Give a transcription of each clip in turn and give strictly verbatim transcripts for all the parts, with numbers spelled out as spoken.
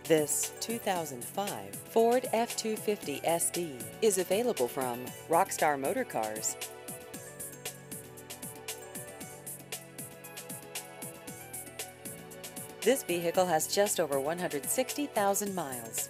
This two thousand five Ford F two fifty S D is available from Rockstar Motor Cars. This vehicle has just over one hundred sixty thousand miles.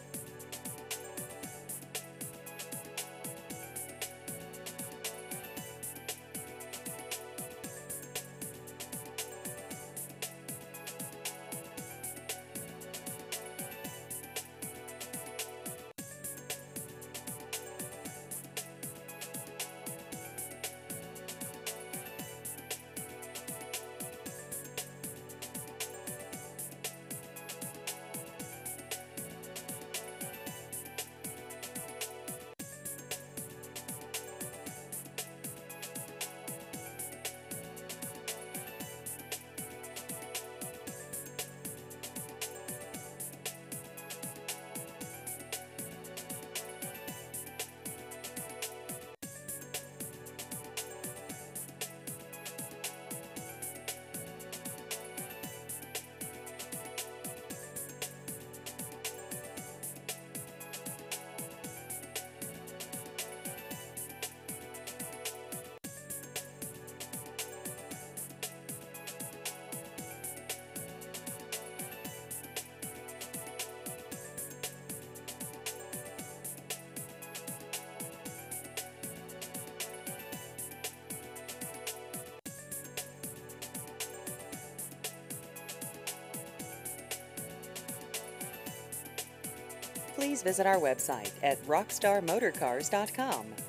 Please visit our website at rockstar motor cars dot com.